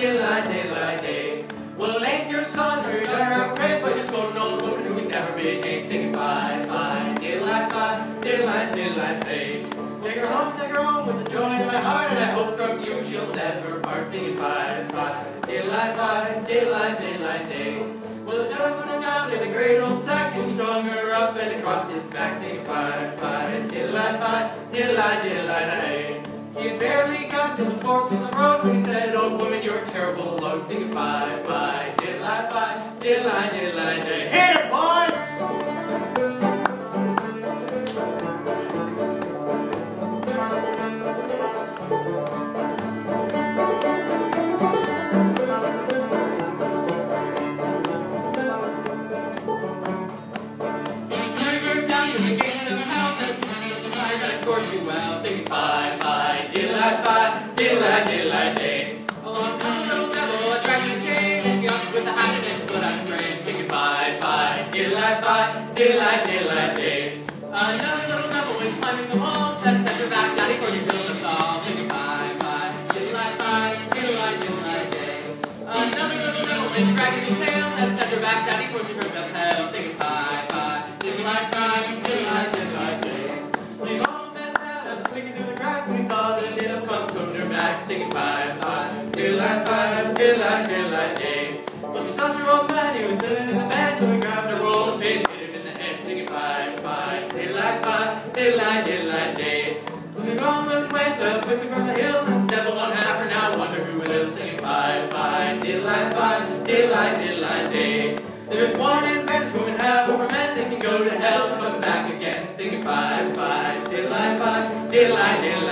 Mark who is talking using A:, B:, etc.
A: diddle-I, diddle-I, day. Well, ain't your son or your daughter a crib, but just go to an old woman who can never be named, singing fi, fi, diddle-I, diddle-I, diddle-I, day. Take her home with the joy in my heart, and I hope from you she'll never part, singing fi, fi, diddle-I, diddle-I, diddle-I, day. Well, the dog put him down in the great old sack and strung her up and across his back, singing fi, fi, diddle-I, diddle-I, diddle-I, day. He had barely got to the forks of the road when he said, "Oh, woman, you're a terrible load," singing fi, fi, diddle-I, diddle-I, diddle-I, day. Hit it, boys! Singing fi, fi, diddle-I, diddle-I, diddle-I, day. Along comes the little devil, a dragging a chain, and he off with the hat and put out the rain. Singing fi, fi, diddle-I, diddle-I, diddle-I, day. Another little devil went climbing the wall, said, "Set your back, daddy, for you build us all." Singing fi, fi, diddle-I, diddle-I, diddle-I, day. Another little devil went dragging his tail, said, "Set your back, daddy, for you burned up hell." Singing fi, fi, diddle-I, diddle-I, diddle-I, day. When he saw the little come coming her back, singing fi, fi, diddle-I, diddle-I, diddle-I, day. Well, she saw her old man, he was living in the bed, so he grabbed a rolling pin, hit him in the head, singing fi, fi, diddle-I, diddle-I, diddle-I, day. When the woman went up, whisked across the hill, the devil on half her now, wonder who it is, singing fi, fi, diddle-I, diddle-I, diddle-I, day. There's one advantage women have over men, they can go to hell and come back again, singing fi, fi, diddle-I, diddle-I, diddle-I.